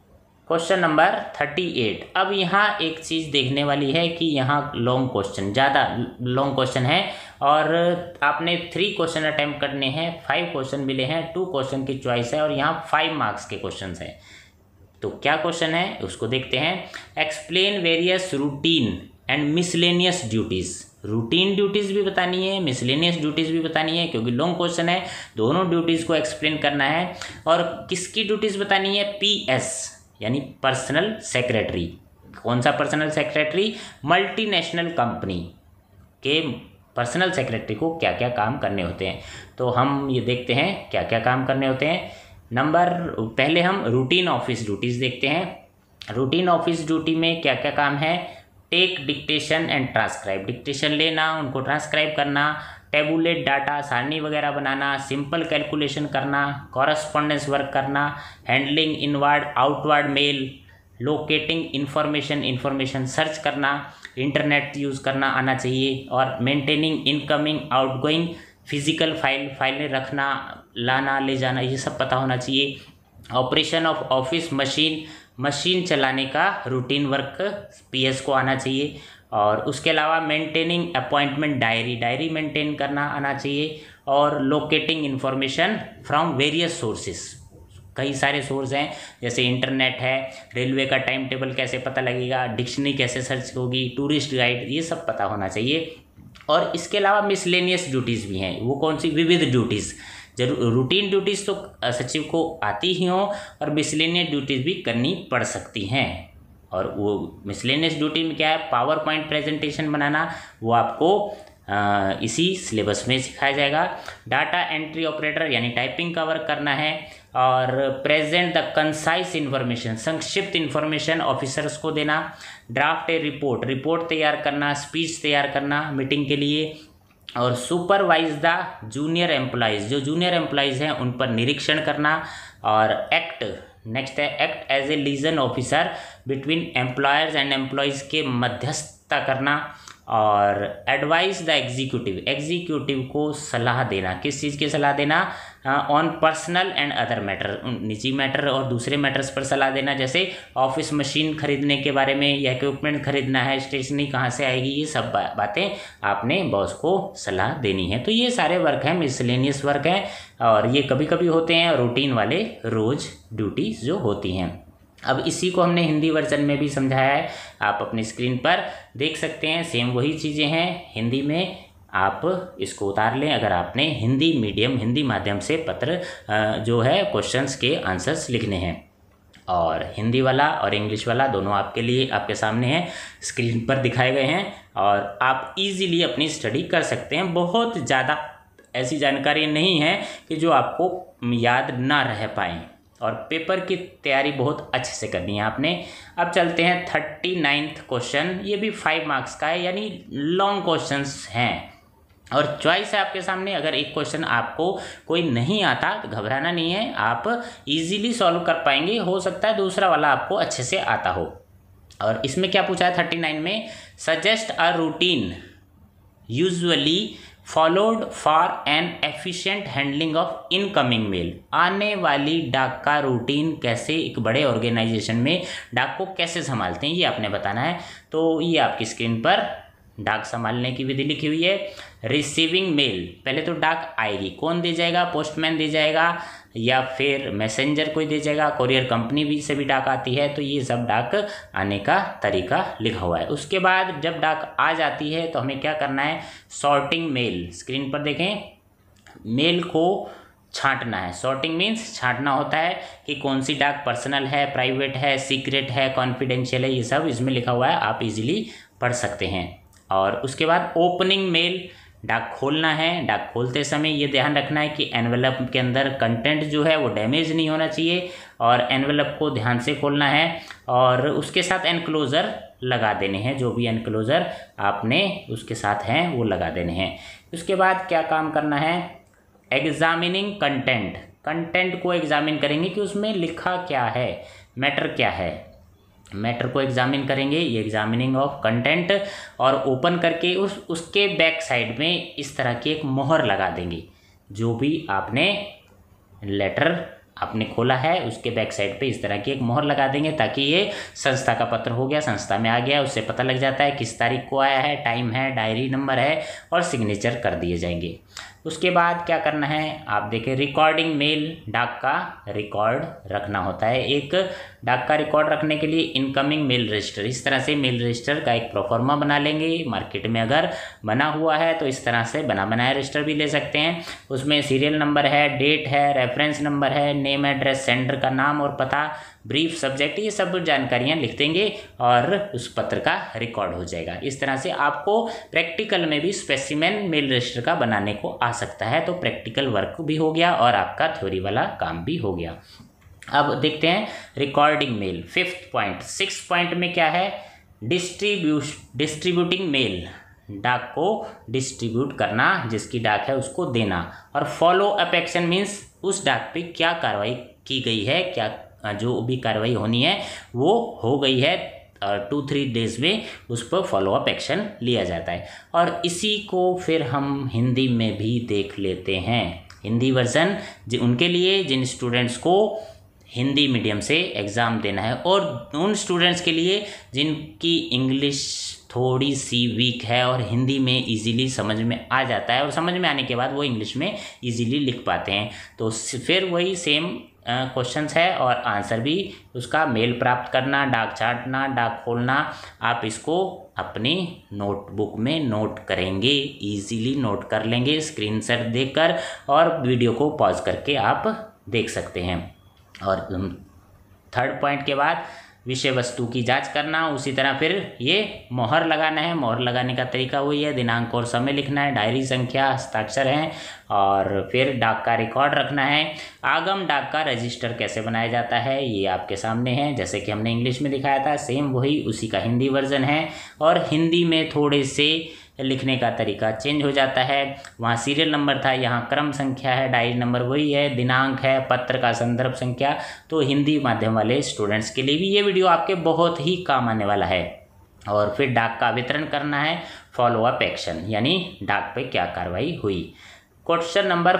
Question number 38। अब यहाँ एक चीज़ देखने वाली है कि यहाँ लॉन्ग क्वेश्चन, ज़्यादा लॉन्ग क्वेश्चन है और आपने 3 क्वेश्चन अटैम्प्ट करने हैं, 5 क्वेश्चन मिले हैं, 2 क्वेश्चन की चॉइस है और यहाँ 5 मार्क्स के क्वेश्चन हैं। तो क्या क्वेश्चन है उसको देखते हैं। Explain various routine and miscellaneous duties. Routine duties भी बतानी है, मिसलेनियस ड्यूटीज़ भी बतानी है, क्योंकि लॉन्ग क्वेश्चन है, दोनों ड्यूटीज़ को एक्सप्लेन करना है। और किसकी ड्यूटीज़ बतानी है? PS यानी पर्सनल सेक्रेटरी। कौन सा पर्सनल सेक्रेटरी? मल्टीनेशनल कंपनी के पर्सनल सेक्रेटरी को क्या क्या काम करने होते हैं। तो हम ये देखते हैं क्या क्या काम करने होते हैं। पहले हम रूटीन ऑफिस ड्यूटीज़ देखते हैं। रूटीन ऑफिस ड्यूटी में क्या क्या काम है? Take dictation and transcribe. Dictation लेना, उनको ट्रांसक्राइब करना, टेबुलेट डाटा, सारणी वगैरह बनाना, सिंपल कैलकुलेशन करना, कॉरस्पॉन्डेंस वर्क करना, handling inward outward mail, locating information search करना, इंटरनेट यूज़ करना आना चाहिए, और मेंटेनिंग इनकमिंग आउटगोइंग फिजिकल फाइलें रखना, लाना ले जाना, ये सब पता होना चाहिए। ऑपरेशन ऑफ ऑफिस मशीन चलाने का रूटीन वर्क PS को आना चाहिए। और उसके अलावा मेंटेनिंग अपॉइंटमेंट डायरी मेंटेन करना आना चाहिए। और locating information from various sources, कई सारे सोर्स हैं, जैसे इंटरनेट है, रेलवे का टाइम टेबल कैसे पता लगेगा, डिक्शनरी कैसे सर्च होगी, टूरिस्ट गाइड, ये सब पता होना चाहिए। और इसके अलावा मिसलेनियस ड्यूटीज़ भी हैं। वो कौन सी? विविध ड्यूटीज़। जरूर रूटीन ड्यूटीज़ तो सचिव को आती ही हों और मिसलेनियस ड्यूटीज़ भी करनी पड़ सकती हैं। और वो मिसलेनियस ड्यूटी में क्या है? पावर पॉइंट प्रेजेंटेशन बनाना, वो आपको इसी सिलेबस में सिखाया जाएगा। डाटा एंट्री ऑपरेटर यानी टाइपिंग का वर्क करना है। और प्रेजेंट द कंसाइज इन्फॉर्मेशन, संक्षिप्त इन्फॉर्मेशन ऑफिसर्स को देना। ड्राफ्ट ए रिपोर्ट तैयार करना, स्पीच तैयार करना मीटिंग के लिए। और सुपरवाइज द जूनियर एम्प्लॉयज़, जो जूनियर एम्प्लॉयज़ हैं उन पर निरीक्षण करना। और नेक्स्ट है act as a liaison officer between employers and employees के मध्यस्थता करना। और एडवाइस द एग्जीक्यूटिव को सलाह देना। किस चीज़ की सलाह देना? On personal and other matter, निजी मैटर और दूसरे मैटर्स पर सलाह देना, जैसे ऑफिस मशीन खरीदने के बारे में, या इक्विपमेंट खरीदना है, स्टेशनरी कहाँ से आएगी, ये सब बातें आपने बॉस को सलाह देनी है। तो ये सारे वर्क हैं, मिसलेनियस वर्क हैं, और ये कभी कभी होते हैं, रूटीन वाले रोज़ ड्यूटीज़ जो होती हैं। अब इसी को हमने हिंदी वर्जन में भी समझाया है, आप अपनी स्क्रीन पर देख सकते हैं। सेम वही चीज़ें हैं हिंदी में, आप इसको उतार लें अगर आपने हिंदी माध्यम से पत्र जो है क्वेश्चंस के आंसर्स लिखने हैं। और हिंदी वाला और इंग्लिश वाला दोनों आपके सामने हैं, स्क्रीन पर दिखाए गए हैं, और आप इजीली अपनी स्टडी कर सकते हैं। बहुत ज़्यादा ऐसी जानकारी नहीं है कि जो आपको याद ना रह पाएँ, और पेपर की तैयारी बहुत अच्छे से करनी है आपने। अब चलते हैं 39वां क्वेश्चन। ये भी 5 मार्क्स का है, यानी लॉन्ग क्वेश्चंस हैं और चॉइस है आपके सामने। अगर एक क्वेश्चन आपको कोई नहीं आता तो घबराना नहीं है, आप इजीली सॉल्व कर पाएंगे। हो सकता है दूसरा वाला आपको अच्छे से आता हो। और इसमें क्या पूछा है 39 में? Suggest a routine usually followed for an efficient handling of incoming mail. आने वाली डाक का रूटीन कैसे, एक बड़े ऑर्गेनाइजेशन में डाक को कैसे संभालते हैं, ये आपने बताना है। तो ये आपकी स्क्रीन पर डाक संभालने की विधि लिखी हुई है। रिसीविंग मेल, पहले तो डाक आएगी, कौन दे जाएगा? पोस्टमैन दे जाएगा या फिर मैसेंजर कोई दे जाएगा, कोरियर कंपनी भी से भी डाक आती है। तो ये सब डाक आने का तरीका लिखा हुआ है। उसके बाद जब डाक आ जाती है तो हमें क्या करना है? सॉर्टिंग मेल, स्क्रीन पर देखें, मेल को छांटना है। सॉर्टिंग मीन्स छांटना होता है कि कौन सी डाक पर्सनल है, प्राइवेट है, सीक्रेट है, कॉन्फिडेंशियल है, ये सब इसमें लिखा हुआ है, आप इजीली पढ़ सकते हैं। और उसके बाद ओपनिंग मेल, डाक खोलना है। डाक खोलते समय ये ध्यान रखना है कि एनवेलप के अंदर कंटेंट जो है वो डैमेज नहीं होना चाहिए, और एनवेलप को ध्यान से खोलना है। और उसके साथ एनक्लोज़र लगा देने हैं, जो भी एनक्लोज़र आपने उसके साथ हैं वो लगा देने हैं। उसके बाद क्या काम करना है? एग्जामिनिंग कंटेंट को एग्जामिन करेंगे कि उसमें लिखा क्या है, मैटर क्या है, मैटर को एग्जामिन करेंगे, ये एग्जामिनिंग ऑफ कंटेंट। और ओपन करके उसके बैक साइड में इस तरह की एक मोहर लगा देंगे। जो भी आपने लेटर आपने खोला है उसके बैक साइड पे इस तरह की एक मोहर लगा देंगे, ताकि ये संस्था का पत्र हो गया, संस्था में आ गया, उससे पता लग जाता है किस तारीख को आया है, टाइम है, डायरी नंबर है और सिग्नेचर कर दिए जाएंगे। उसके बाद क्या करना है, आप देखें रिकॉर्डिंग मेल, डाक का रिकॉर्ड रखना होता है। एक डाक का रिकॉर्ड रखने के लिए इनकमिंग मेल रजिस्टर, इस तरह से मेल रजिस्टर का एक प्रोफॉर्मा बना लेंगे। मार्केट में अगर बना हुआ है तो इस तरह से बना बनाया रजिस्टर भी ले सकते हैं। उसमें सीरियल नंबर है, डेट है, रेफरेंस नंबर है, नेम एड्रेस, सेंडर का नाम और पता, ब्रीफ सब्जेक्ट, ये सब जानकारियाँ लिख देंगे और उस पत्र का रिकॉर्ड हो जाएगा। इस तरह से आपको प्रैक्टिकल में भी स्पेसिमेन मेल रजिस्टर का बनाने को आ सकता है, तो प्रैक्टिकल वर्क भी हो गया और आपका थ्योरी वाला काम भी हो गया। अब देखते हैं recording mail, 5th point. 6th point में क्या है, डिस्ट्रीब्यूटिंग मेल, डाक को डिस्ट्रीब्यूट करना, जिसकी डाक है उसको देना। और फॉलो अप एक्शन मीन्स उस डाक पे क्या कार्रवाई की गई है, क्या जो भी कार्रवाई होनी है वो हो गई है, 2-3 डेज में उस पर फॉलो अप एक्शन लिया जाता है। और इसी को फिर हम हिंदी में भी देख लेते हैं। हिंदी वर्जन उनके लिए जिन स्टूडेंट्स को हिंदी मीडियम से एग्ज़ाम देना है, और उन स्टूडेंट्स के लिए जिनकी इंग्लिश थोड़ी सी वीक है और हिंदी में इजीली समझ में आ जाता है, और समझ में आने के बाद वो इंग्लिश में इजीली लिख पाते हैं। तो फिर वही सेम क्वेश्चंस है और आंसर भी उसका मेल प्राप्त करना, डाक छांटना, डाक खोलना, आप इसको अपनी नोटबुक में नोट करेंगे, इजीली नोट कर लेंगे स्क्रीनशॉट देकर, और वीडियो को पॉज करके आप देख सकते हैं। और 3rd पॉइंट के बाद विषय वस्तु की जांच करना, उसी तरह फिर ये मोहर लगाना है। मोहर लगाने का तरीका वही है, दिनांक और समय लिखना है, डायरी संख्या, हस्ताक्षर हैं, और फिर डाक का रिकॉर्ड रखना है। आगम डाक का रजिस्टर कैसे बनाया जाता है ये आपके सामने है, जैसे कि हमने इंग्लिश में दिखाया था, सेम वही उसी का हिंदी वर्जन है। और हिंदी में थोड़े से लिखने का तरीका चेंज हो जाता है, वहाँ सीरियल नंबर था, यहाँ क्रम संख्या है, डायरी नंबर वही है, दिनांक है, पत्र का संदर्भ संख्या। तो हिंदी माध्यम वाले स्टूडेंट्स के लिए भी ये वीडियो आपके बहुत ही काम आने वाला है। और फिर डाक का वितरण करना है, फॉलो अप एक्शन, यानी डाक पे क्या कार्रवाई हुई। Question number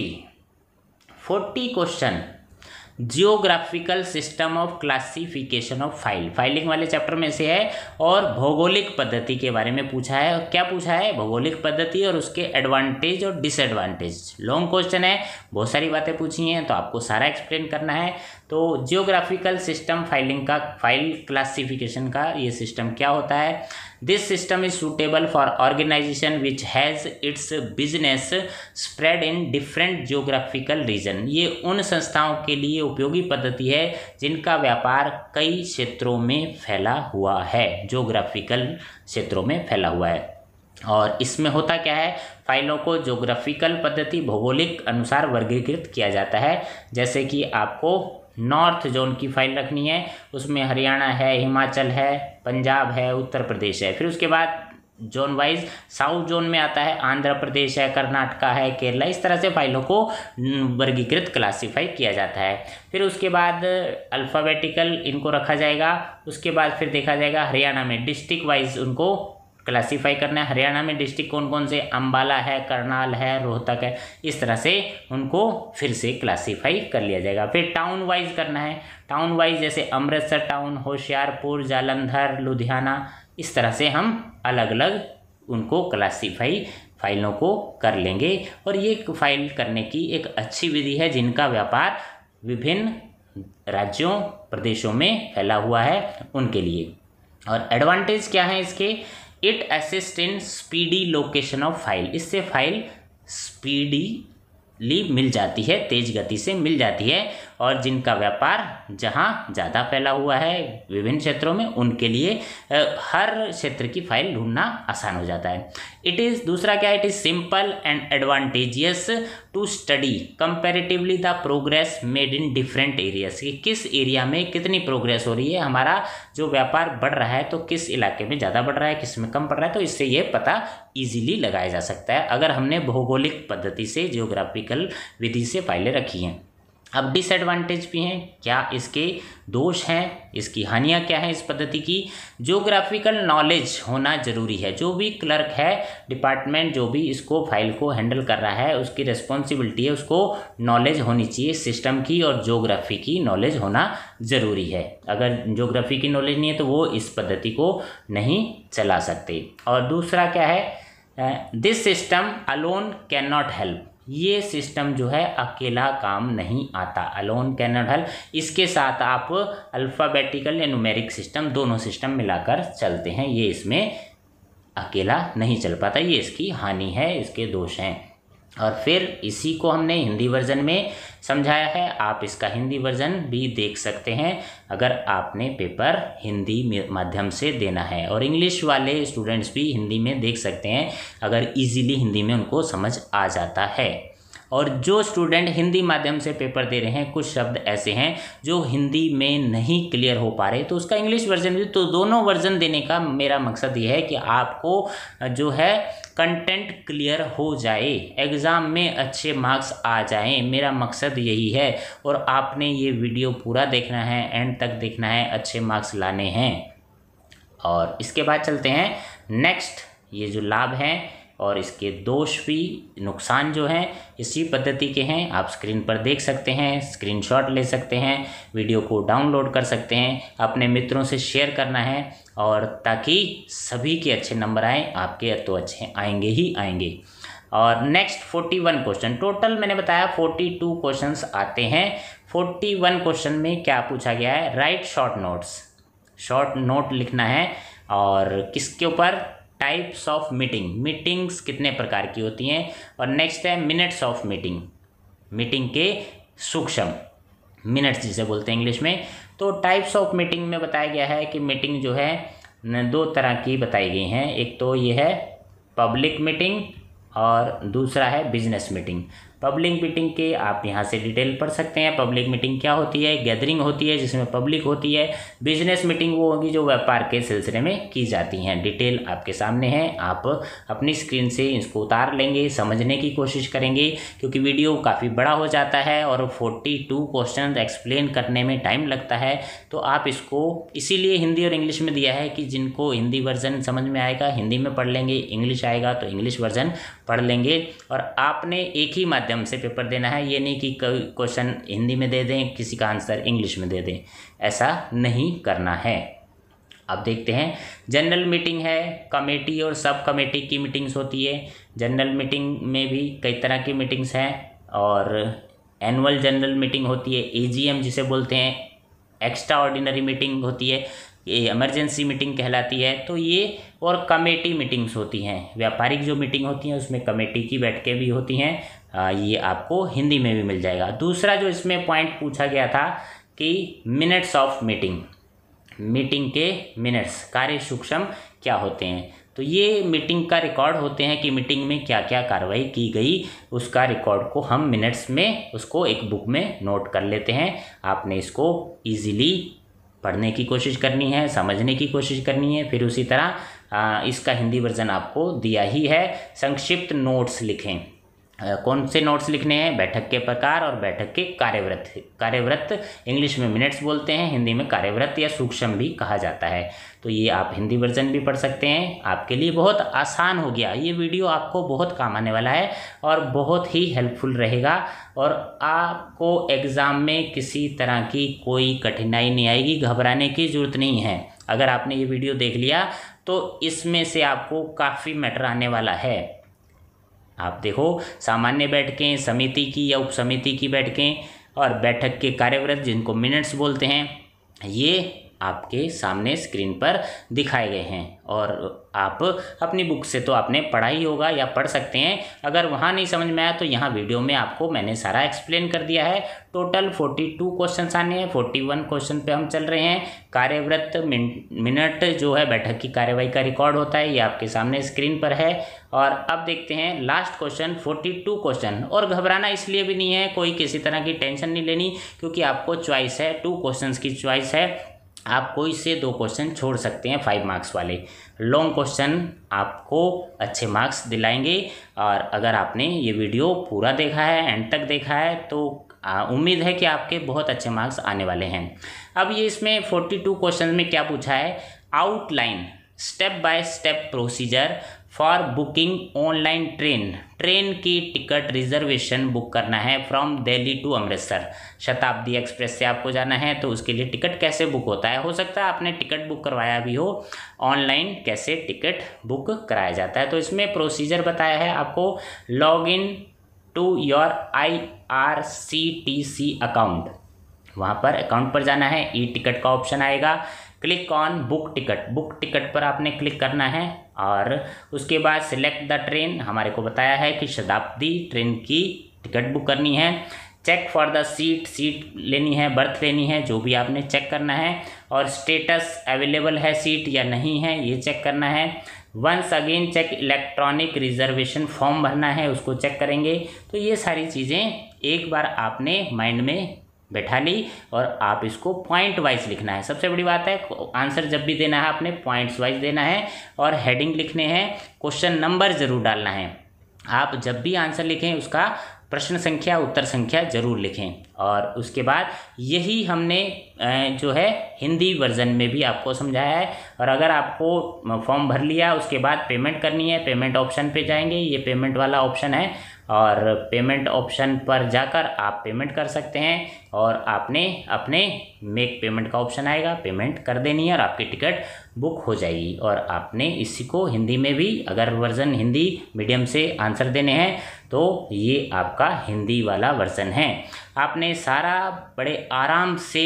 40 question, geographical system of classification of file, filing वाले चैप्टर में से है, और भौगोलिक पद्धति के बारे में पूछा है। क्या पूछा है, भौगोलिक पद्धति और उसके एडवांटेज और डिसएडवांटेज। लॉन्ग क्वेश्चन है, बहुत सारी बातें पूछी हैं, तो आपको सारा एक्सप्लेन करना है। तो जियोग्राफिकल सिस्टम फाइलिंग का, फाइल क्लासिफिकेशन का ये सिस्टम क्या होता है। This system is suitable for organisation which has its business spread in different geographical region. ये उन संस्थाओं के लिए उपयोगी पद्धति है जिनका व्यापार कई क्षेत्रों में फैला हुआ है, जियोग्राफिकल क्षेत्रों में फैला हुआ है। और इसमें होता क्या है, फाइलों को ज्योग्राफिकल पद्धति, भौगोलिक अनुसार वर्गीकृत किया जाता है। जैसे कि आपको नॉर्थ जोन की फाइल रखनी है, उसमें हरियाणा है, हिमाचल है, पंजाब है, उत्तर प्रदेश है। फिर उसके बाद जोन वाइज साउथ जोन में आता है, आंध्र प्रदेश है, कर्नाटका है, केरला, इस तरह से फाइलों को वर्गीकृत क्लासीफाई किया जाता है। फिर उसके बाद अल्फ़ाबेटिकल इनको रखा जाएगा। उसके बाद फिर देखा जाएगा हरियाणा में डिस्ट्रिक्ट वाइज उनको क्लासीफाई करना है। हरियाणा में डिस्ट्रिक्ट कौन कौन से, अम्बाला है, करनाल है, रोहतक है, इस तरह से उनको फिर से क्लासीफाई कर लिया जाएगा। फिर टाउन वाइज करना है, टाउन वाइज जैसे अमृतसर टाउन, होशियारपुर, जालंधर, लुधियाना, इस तरह से हम अलग अलग उनको क्लासीफाई फाइलों को कर लेंगे। और ये फाइल करने की एक अच्छी विधि है जिनका व्यापार विभिन्न राज्यों, प्रदेशों में फैला हुआ है उनके लिए। और एडवांटेज क्या है इसके, it assist in speedy location of file, इससे फाइल स्पीडीली मिल जाती है, तेज गति से मिल जाती है। और जिनका व्यापार जहाँ ज़्यादा फैला हुआ है विभिन्न क्षेत्रों में, उनके लिए हर क्षेत्र की फाइल ढूंढना आसान हो जाता है। इट इज़, दूसरा क्या है, it is simple and advantageous to study comparatively the progress made in different areas, कि किस एरिया में कितनी प्रोग्रेस हो रही है, हमारा जो व्यापार बढ़ रहा है तो किस इलाके में ज़्यादा बढ़ रहा है, किस में कम बढ़ रहा है, तो इससे ये पता ईजिली लगाया जा सकता है अगर हमने भौगोलिक पद्धति से, जियोग्राफिकल विधि से फाइलें रखी हैं। अब डिसएडवांटेज भी हैं, क्या इसके दोष हैं, इसकी हानियां क्या हैं इस पद्धति की। ज्योग्राफिकल नॉलेज होना जरूरी है। जो भी क्लर्क है, डिपार्टमेंट जो भी इसको फाइल को हैंडल कर रहा है, उसकी रिस्पॉन्सिबिलिटी है, उसको नॉलेज होनी चाहिए सिस्टम की, और ज्योग्राफी की नॉलेज होना ज़रूरी है। अगर ज्योग्राफी की नॉलेज नहीं है तो वो इस पद्धति को नहीं चला सकते। और दूसरा क्या है, this system alone can not help. ये सिस्टम जो है अकेला काम नहीं आता, अलोन कैन नॉट हेल्प। इसके साथ आप अल्फ़ाबेटिकल या न्यूमेरिक सिस्टम, दोनों सिस्टम मिलाकर चलते हैं, ये इसमें अकेला नहीं चल पाता। ये इसकी हानि है, इसके दोष हैं। और फिर इसी को हमने हिंदी वर्जन में समझाया है। आप इसका हिंदी वर्जन भी देख सकते हैं अगर आपने पेपर हिंदी माध्यम से देना है, और इंग्लिश वाले स्टूडेंट्स भी हिंदी में देख सकते हैं अगर इजीली हिंदी में उनको समझ आ जाता है। और जो स्टूडेंट हिंदी माध्यम से पेपर दे रहे हैं, कुछ शब्द ऐसे हैं जो हिंदी में नहीं क्लियर हो पा रहे, तो उसका इंग्लिश वर्जन भी, तो दोनों वर्जन देने का मेरा मकसद ये है कि आपको जो है कंटेंट क्लियर हो जाए, एग्ज़ाम में अच्छे मार्क्स आ जाएं, मेरा मकसद यही है। और आपने ये वीडियो पूरा देखना है, एंड तक देखना है, अच्छे मार्क्स लाने हैं। और इसके बाद चलते हैं नेक्स्ट, ये जो लाभ हैं और इसके दोष भी, नुकसान जो हैं इसी पद्धति के हैं। आप स्क्रीन पर देख सकते हैं, स्क्रीनशॉट ले सकते हैं, वीडियो को डाउनलोड कर सकते हैं, अपने मित्रों से शेयर करना है, और ताकि सभी के अच्छे नंबर आएँ, आपके तो अच्छे आएंगे ही आएंगे। और नेक्स्ट 41 क्वेश्चन, टोटल मैंने बताया 42 क्वेश्चंस आते हैं। 41 क्वेश्चन में क्या पूछा गया है, write short notes, short note लिखना है। और किसके ऊपर, टाइप्स ऑफ मीटिंग, मीटिंग्स कितने प्रकार की होती हैं। और नेक्स्ट है मिनट्स ऑफ मीटिंग, मीटिंग के सूक्ष्म, मिनट्स जिसे बोलते हैं इंग्लिश में। तो टाइप्स ऑफ मीटिंग में बताया गया है कि मीटिंग जो है 2 तरह की बताई गई हैं। एक तो ये है पब्लिक मीटिंग और दूसरा है बिजनेस मीटिंग। पब्लिक मीटिंग के आप यहाँ से डिटेल पढ़ सकते हैं। पब्लिक मीटिंग क्या होती है, गैदरिंग होती है जिसमें पब्लिक होती है। बिजनेस मीटिंग वो होगी जो व्यापार के सिलसिले में की जाती हैं। डिटेल आपके सामने है, आप अपनी स्क्रीन से इसको उतार लेंगे, समझने की कोशिश करेंगे, क्योंकि वीडियो काफ़ी बड़ा हो जाता है और 42 क्वेश्चन एक्सप्लेन करने में टाइम लगता है। तो आप इसको इसीलिए हिंदी और इंग्लिश में दिया है कि जिनको हिंदी वर्जन समझ में आएगा हिंदी में पढ़ लेंगे, इंग्लिश आएगा तो इंग्लिश वर्जन पढ़ लेंगे। और आपने एक ही माध्यम से पेपर देना है, ये नहीं कि कोई क्वेश्चन हिंदी में दे दें, किसी का आंसर इंग्लिश में दे दें, ऐसा नहीं करना है। अब देखते हैं, जनरल मीटिंग है, कमेटी और सब कमेटी की मीटिंग्स होती है। जनरल मीटिंग में भी कई तरह की मीटिंग्स हैं, और एनुअल जनरल मीटिंग होती है, एजीएम जिसे बोलते हैं, एक्स्ट्रा ऑर्डिनरी मीटिंग होती है, ये इमरजेंसी मीटिंग कहलाती है। तो ये और कमेटी मीटिंग्स होती हैं, व्यापारिक जो मीटिंग होती हैं उसमें कमेटी की बैठकें भी होती हैं। ये आपको हिंदी में भी मिल जाएगा। दूसरा जो इसमें पॉइंट पूछा गया था कि मिनट्स ऑफ मीटिंग, मीटिंग के मिनट्स, कार्य सूक्ष्म क्या होते हैं। तो ये मीटिंग का रिकॉर्ड होते हैं कि मीटिंग में क्या क्या कार्रवाई की गई, उसका रिकॉर्ड को हम मिनट्स में उसको एक बुक में नोट कर लेते हैं। आपने इसको ईजिली पढ़ने की कोशिश करनी है, समझने की कोशिश करनी है। फिर उसी तरह इसका हिंदी वर्जन आपको दिया ही है। संक्षिप्त नोट्स लिखें, कौन से नोट्स लिखने हैं, बैठक के प्रकार और बैठक के कार्यव्रत। कार्यव्रत इंग्लिश में मिनट्स बोलते हैं, हिंदी में कार्यव्रत या सूक्ष्म भी कहा जाता है। तो ये आप हिंदी वर्जन भी पढ़ सकते हैं। आपके लिए बहुत आसान हो गया, ये वीडियो आपको बहुत काम आने वाला है और बहुत ही हेल्पफुल रहेगा, और आपको एग्ज़ाम में किसी तरह की कोई कठिनाई नहीं आएगी, घबराने की ज़रूरत नहीं है। अगर आपने ये वीडियो देख लिया तो इसमें से आपको काफ़ी मैटर आने वाला है। आप देखो, सामान्य बैठकें, समिति की या उप समिति की बैठकें और बैठक के कार्यव्रत जिनको मिनट्स बोलते हैं, ये आपके सामने स्क्रीन पर दिखाए गए हैं। और आप अपनी बुक से तो आपने पढ़ा ही होगा या पढ़ सकते हैं। अगर वहाँ नहीं समझ में आया तो यहाँ वीडियो में आपको मैंने सारा एक्सप्लेन कर दिया है। टोटल 42 क्वेश्चन आने हैं, 41 क्वेश्चन पे हम चल रहे हैं। कार्यव्रत मिनट जो है बैठक की कार्यवाही का रिकॉर्ड होता है, ये आपके सामने स्क्रीन पर है। और अब देखते हैं लास्ट क्वेश्चन, 42 क्वेश्चन। और घबराना इसलिए भी नहीं है, कोई किसी तरह की टेंशन नहीं लेनी, क्योंकि आपको चॉइस है, 2 क्वेश्चन की चॉइस है। आप कोई से 2 क्वेश्चन छोड़ सकते हैं 5 मार्क्स वाले। लॉन्ग क्वेश्चन आपको अच्छे मार्क्स दिलाएंगे। और अगर आपने ये वीडियो पूरा देखा है, एंड तक देखा है, तो उम्मीद है कि आपके बहुत अच्छे मार्क्स आने वाले हैं। अब ये इसमें 42 क्वेश्चन में क्या पूछा है, outline step by step procedure for booking online train की टिकट रिजर्वेशन बुक करना है फ्रॉम दिल्ली टू अमृतसर। शताब्दी एक्सप्रेस से आपको जाना है तो उसके लिए टिकट कैसे बुक होता है, हो सकता है आपने टिकट बुक करवाया भी हो, ऑनलाइन कैसे टिकट बुक कराया जाता है। तो इसमें प्रोसीजर बताया है आपको, log in to your IRCTC account, वहाँ पर अकाउंट पर जाना है, ई टिकट का ऑप्शन आएगा, क्लिक ऑन बुक टिकट पर आपने क्लिक करना है और उसके बाद सिलेक्ट द ट्रेन, हमारे को बताया है कि शताब्दी ट्रेन की टिकट बुक करनी है, चेक फॉर द सीट लेनी है, बर्थ लेनी है, जो भी आपने चेक करना है, और स्टेटस अवेलेबल है सीट या नहीं है ये चेक करना है। Once again check electronic reservation form भरना है, उसको चेक करेंगे। तो ये सारी चीज़ें एक बार आपने माइंड में बैठा ली और आप इसको पॉइंट वाइज लिखना है। सबसे बड़ी बात है, आंसर जब भी देना है आपने पॉइंट्स वाइज देना है और हेडिंग लिखने हैं, क्वेश्चन नंबर ज़रूर डालना है। आप जब भी आंसर लिखें उसका प्रश्न संख्या उत्तर संख्या जरूर लिखें। और उसके बाद यही हमने जो है हिंदी वर्जन में भी आपको समझाया है। और अगर आपको फॉर्म भर लिया उसके बाद पेमेंट करनी है, पेमेंट ऑप्शन पे जाएंगे, ये पेमेंट वाला ऑप्शन है और पेमेंट ऑप्शन पर जाकर आप पेमेंट कर सकते हैं और आपने अपने मेक पेमेंट का ऑप्शन आएगा, पेमेंट कर देनी है और आपकी टिकट बुक हो जाएगी। और आपने इसी को हिंदी में भी, अगर वर्जन हिंदी मीडियम से आंसर देने हैं तो ये आपका हिंदी वाला वर्जन है। आपने सारा बड़े आराम से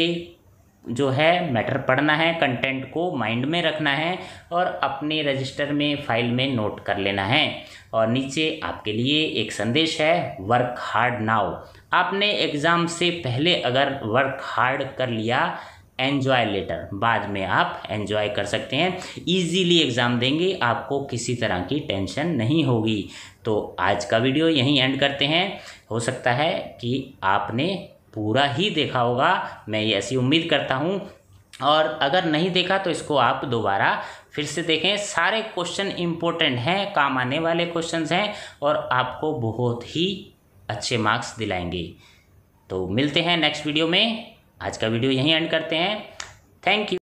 जो है मैटर पढ़ना है, कंटेंट को माइंड में रखना है और अपने रजिस्टर में फाइल में नोट कर लेना है। और नीचे आपके लिए एक संदेश है, वर्क हार्ड नाउ। आपने एग्ज़ाम से पहले अगर वर्क हार्ड कर लिया, एन्जॉय लेटर, बाद में आप एन्जॉय कर सकते हैं, इजीली एग्ज़ाम देंगे, आपको किसी तरह की टेंशन नहीं होगी। तो आज का वीडियो यहीं एंड करते हैं। हो सकता है कि आपने पूरा ही देखा होगा, मैं ये ऐसी उम्मीद करता हूँ, और अगर नहीं देखा तो इसको आप दोबारा फिर से देखें। सारे क्वेश्चन इम्पोर्टेंट हैं, काम आने वाले क्वेश्चंस हैं और आपको बहुत ही अच्छे मार्क्स दिलाएंगे। तो मिलते हैं नेक्स्ट वीडियो में। आज का वीडियो यहीं एंड करते हैं। Thank you.